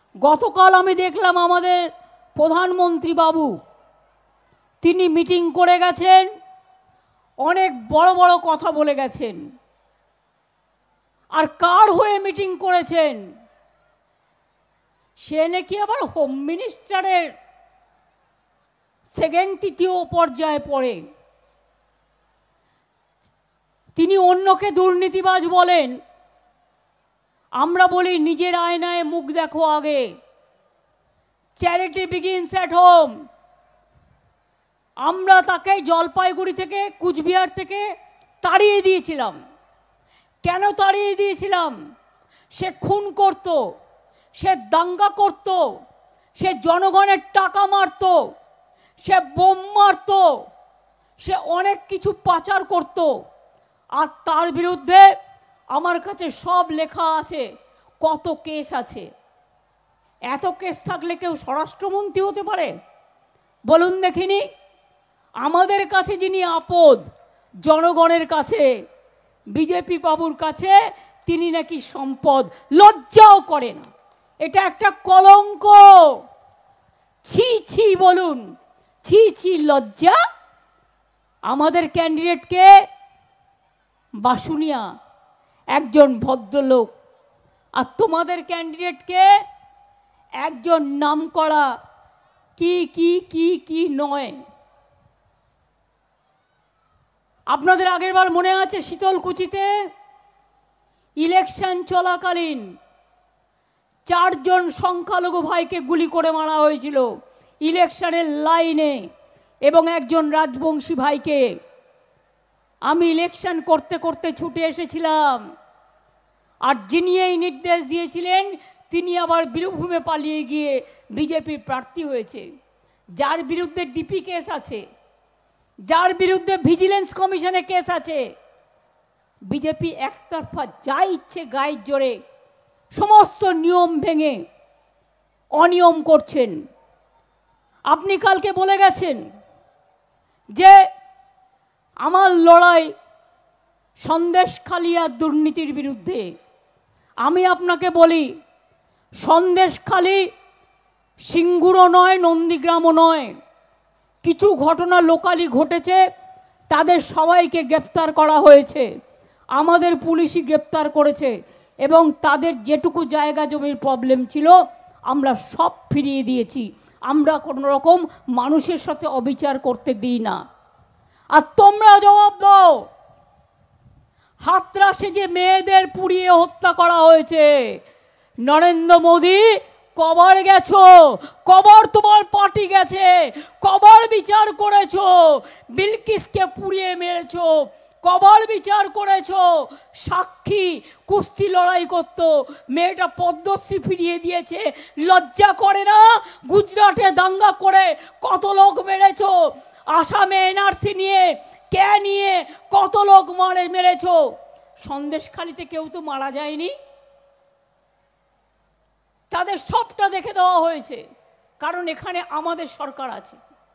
গতকাল আমি দেখলাম আমাদের প্রধানমন্ত্রী বাবু তিনি মিটিং করে গেছেন, অনেক বড় বড় কথা বলে গেছেন। আর কার হয়ে মিটিং করেছেন? সে নাকি আবার হোম মিনিস্টারের সেকেন্ড তৃতীয় পর্যায়ে পড়ে। তিনি অন্যকে দুর্নীতিবাজ বলেন, আমরা বলি নিজের আয়নায় মুখ দেখো আগে। Charity begins at home. আমরা তাকে জলপাইগুড়ি থেকে, কুচবিহার থেকে তাড়িয়ে দিয়েছিলাম। কেন তাড়িয়ে দিয়েছিলাম? সে খুন করত, সে দাঙ্গা করত, সে জনগণের টাকা মারত, সে বোম মারত, সে অনেক কিছু পাচার করত। আর তার বিরুদ্ধে আমার কাছে সব লেখা আছে, কত কেস আছে। এত কেস থাকলে কেউ স্বরাষ্ট্রমন্ত্রী হতে পারে? বলুন দেখিনি। আমাদের কাছে যিনি আপদ, জনগণের কাছে, বিজেপি বাবুর কাছে তিনি নাকি সম্পদ। লজ্জাও করে না। এটা একটা কলঙ্ক। ছি ছি বলুন, ছি ছি, লজ্জা। আমাদের ক্যান্ডিডেটকে বাসুনিয়া একজন ভদ্রলোক, আর তোমাদের ক্যান্ডিডেটকে একজন নামকরা কি কি কি কি নয়। আপনাদের আগের বার মনে আছে শীতলকুচিতে ইলেকশন চলাকালীন 4 জন সংখ্যালঘু ভাইকে গুলি করে মারা হয়েছিল ইলেকশনের লাইনে, এবং একজন রাজবংশী ভাইকে। আমি ইলেকশন করতে করতে ছুটে এসেছিলাম, আর যিনি এই নির্দেশ দিয়েছিলেন তিনি আবার বীরভূমে পালিয়ে গিয়ে বিজেপি প্রার্থী হয়েছে। যার বিরুদ্ধে ডিপি কেস আছে, যার বিরুদ্ধে ভিজিলেন্স কমিশনে কেস আছে, বিজেপি একতরফা যা ইচ্ছে গায়ের জোরে সমস্ত নিয়ম ভেঙে অনিয়ম করছেন। আপনি কালকে বলে গেছেন যে আমার লড়াই সন্দেশখালি আর দুর্নীতির বিরুদ্ধে। আমি আপনাকে বলি, সন্দেশখালি সিঙ্গুরও নয়, নন্দীগ্রামও নয়। কিছু ঘটনা লোকালি ঘটেছে, তাদের সবাইকে গ্রেপ্তার করা হয়েছে। আমাদের পুলিশই গ্রেপ্তার করেছে, এবং তাদের যেটুকু জায়গা জমির প্রবলেম ছিল আমরা সব ফিরিয়ে দিয়েছি। আমরা কোনো রকম মানুষের সাথে অবিচার করতে দিই না। আর তোমরা জবাব দাও, হাতরাসে যে মেয়েদের পুড়িয়ে হত্যা করা হয়েছে, নরেন্দ্র মোদী কবার গেছো? কবার তোমার পার্টি গেছে? কবার বিচার করেছো? বিলকিসকে পুড়িয়ে মেরেছো, কবার বিচার করেছো? সাক্ষী কুস্তি লড়াই করতো, মেয়েটা পদ্মশ্রী ফিরিয়ে দিয়েছে। লজ্জা করে না? গুজরাটে দাঙ্গা করে কত লোক মেরেছো, আসামে এনআরসি নিয়ে কে নিয়ে কত লোক মেরেছো। সন্দেশখালিতে কেউ তো মারা যায়নি। তাদের সবটা দেখে দেওয়া হয়েছে, কারণ এখানে আমাদের সরকার আছে।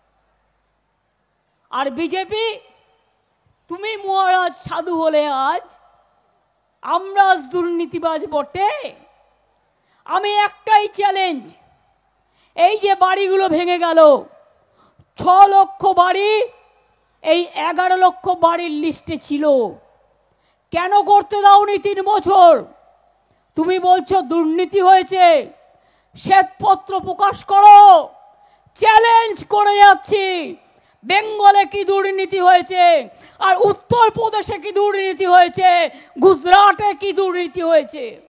আর বিজেপি, তুমি মহারাজ সাধু হলে আজ আমরা আজ দুর্নীতিবাজ বটে। আমি একটাই চ্যালেঞ্জ, এই যে বাড়িগুলো ভেঙে গেল, 6 লক্ষ বাড়ি এই 11 লক্ষ বাড়ির লিস্টে ছিল, কেন করতে দাওনি 3 বছর? তুমি বলছো দুর্নীতি হয়েছে, শ্বেতপত্র প্রকাশ করো। চ্যালেঞ্জ করে যাচ্ছি, বেঙ্গলে কি দুর্নীতি হয়েছে, আর উত্তরপ্রদেশে কি দুর্নীতি হয়েছে, গুজরাটে কি দুর্নীতি হয়েছে।